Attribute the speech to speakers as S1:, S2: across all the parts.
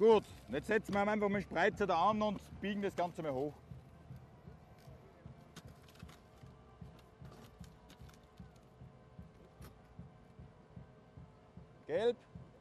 S1: Gut, jetzt setzen wir einfach mal Spreizer da an und biegen das Ganze mal hoch. Gelb.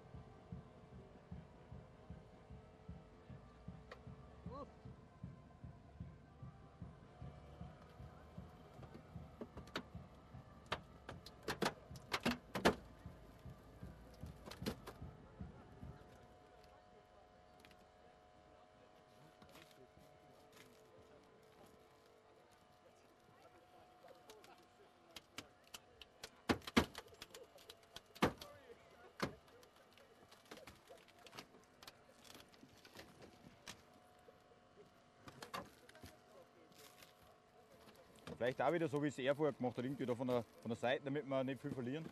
S1: Vielleicht auch wieder so, wie es er vorher gemacht hat, irgendwie da von der Seite, damit wir nicht viel verlieren.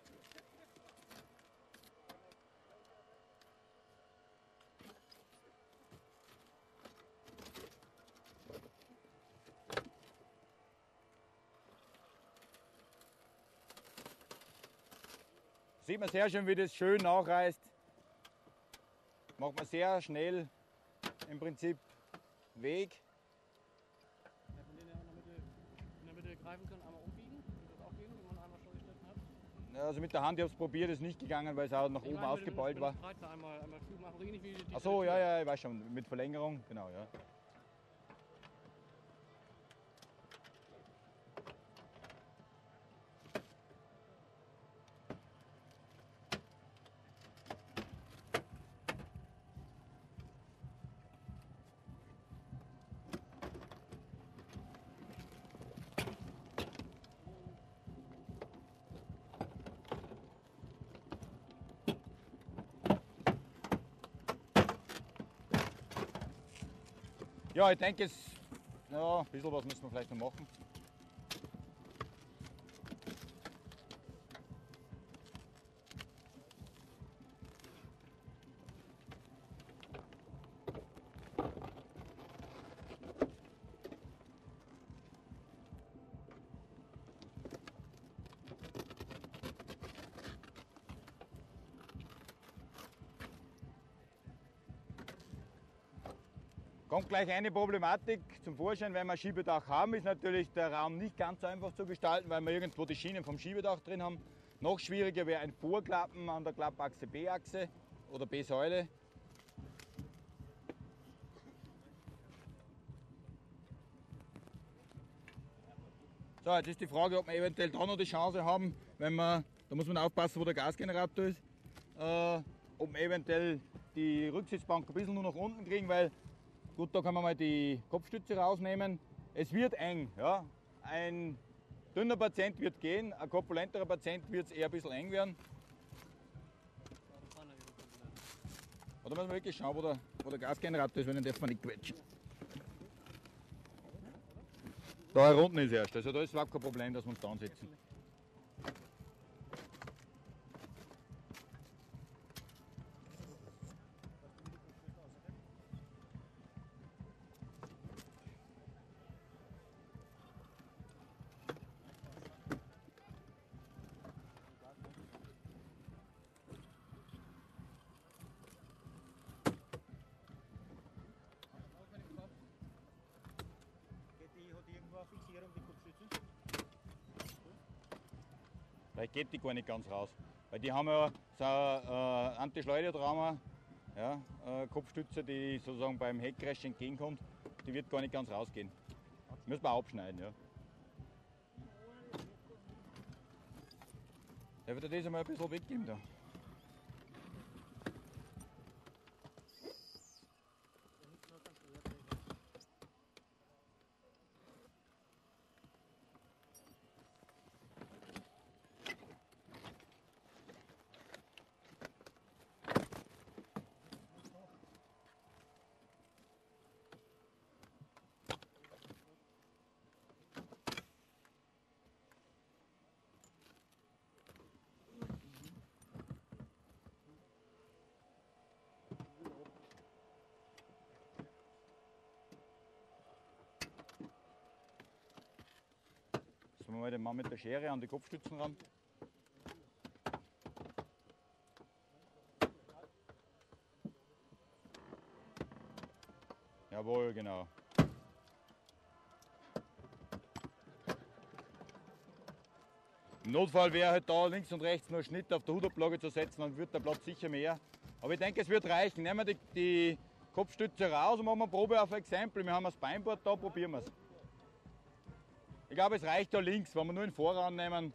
S1: Sieht man sehr schön, wie das schön nachreißt. Macht man sehr schnell im Prinzip Weg.
S2: Greifen können, einmal umbiegen, wird das auch gehen, wenn man einmal schon geschnitten hat?
S1: Ja, also mit der Hand, ich habe es probiert, ist nicht gegangen, weil es auch nach oben ausgeballt war.
S2: Einmal Flug machen, ähnlich wie die.
S1: Ach so, ja, ich weiß schon, mit Verlängerung, genau, ja. Ja, ich denke, ein bisschen was müssen wir vielleicht noch machen. Kommt gleich eine Problematik zum Vorschein, wenn wir ein Schiebedach haben, ist natürlich der Raum nicht ganz so einfach zu gestalten, weil wir irgendwo die Schienen vom Schiebedach drin haben. Noch schwieriger wäre ein Vorklappen an der Klappachse B-Achse oder B-Säule. So, jetzt ist die Frage, ob wir eventuell da noch die Chance haben, wenn wir, da muss man aufpassen, wo der Gasgenerator ist, ob wir eventuell die Rücksitzbank ein bisschen nur nach unten kriegen, weil gut, da kann man mal die Kopfstütze rausnehmen. Es wird eng. Ja. Ein dünner Patient wird gehen, ein korpulenterer Patient wird es eher ein bisschen eng werden. Oder müssen wir wirklich schauen, wo der Gasgenerator ist, wenn den darf man nicht quetschen. Da unten ist erst, also da ist überhaupt kein Problem, dass wir uns da ansetzen.
S3: Fixierung die Kopfstütze?
S1: Vielleicht geht die gar nicht ganz raus. Weil die haben ja so eine Anti-Schleudertrauma, ja, Kopfstütze, die sozusagen beim Heckcrash entgegenkommt. Die wird gar nicht ganz rausgehen. Müssen wir abschneiden. Ja. Der wird das einmal ein bisschen weggeben da. Jetzt machen wir den Mann mit der Schere an die Kopfstützen ran. Jawohl, genau. Im Notfall wäre halt da links und rechts nur Schnitt auf der Hudablage zu setzen, dann wird der Platz sicher mehr. Aber ich denke, es wird reichen. Nehmen wir die Kopfstütze raus und machen wir eine Probe auf Exempel. Wir haben das Beinboard da, probieren wir es. Ich glaube, es reicht da links, wenn wir nur den Vorraum nehmen.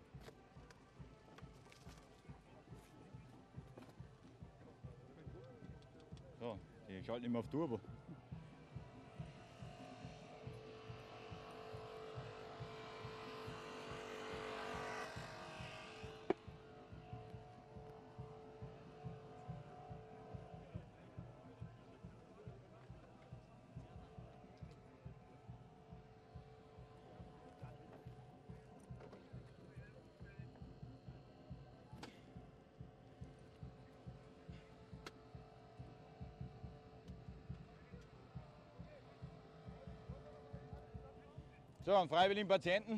S1: So, die schalten immer auf Turbo. So, einen freiwilligen Patienten.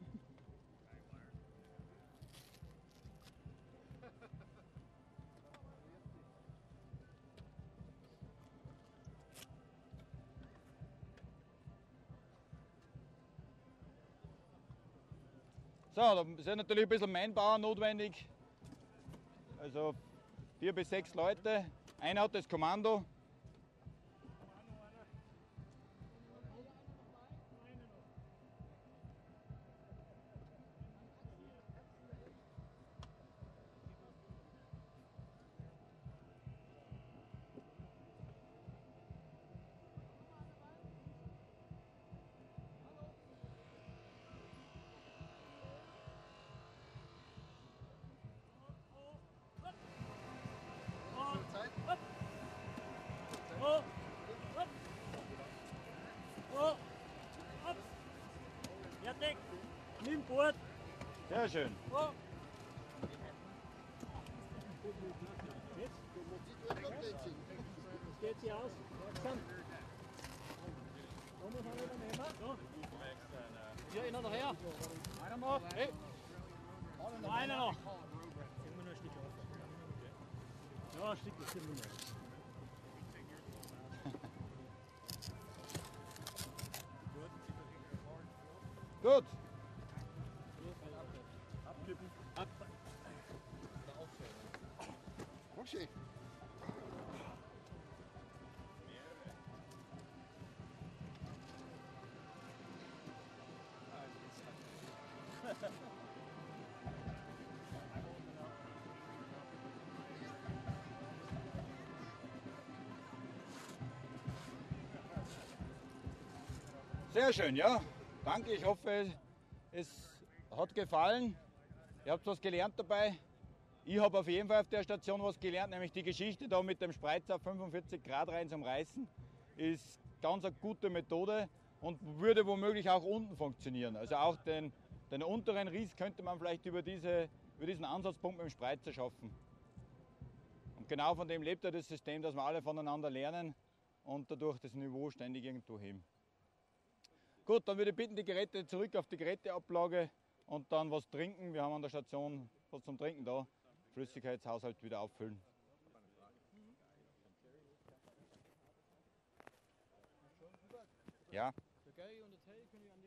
S1: So, da sind natürlich ein bisschen Manpower notwendig. Also 4 bis 6 Leute. Einer hat das Kommando.
S3: Fertig. Nimm Bord.
S1: Sehr schön.
S3: Oh. Jetzt geht sie aus. Komm. Da muss man wieder nehmen. So.
S2: Hier, einer nachher.
S3: Einer noch.
S2: Hey.
S3: Einer noch. Immer nur ein Stück auf. Ja, ein Stück ist immer noch.
S1: Gut.
S4: Okay.
S1: Sehr schön, ja. Danke, ich hoffe, es hat gefallen. Ihr habt was gelernt dabei. Ich habe auf jeden Fall auf der Station was gelernt, nämlich die Geschichte da mit dem Spreizer auf 45 Grad rein zum Reißen. Ist ganz eine gute Methode und würde womöglich auch unten funktionieren. Also auch den unteren Riss könnte man vielleicht über diesen Ansatzpunkt mit dem Spreizer schaffen. Und genau von dem lebt ja das System, dass wir alle voneinander lernen und dadurch das Niveau ständig irgendwo heben. Gut, dann würde ich bitten, die Geräte zurück auf die Geräteablage und dann was trinken. Wir haben an der Station was zum Trinken da. Flüssigkeitshaushalt wieder auffüllen. Ja.
S2: Der Gary und der Tay können wir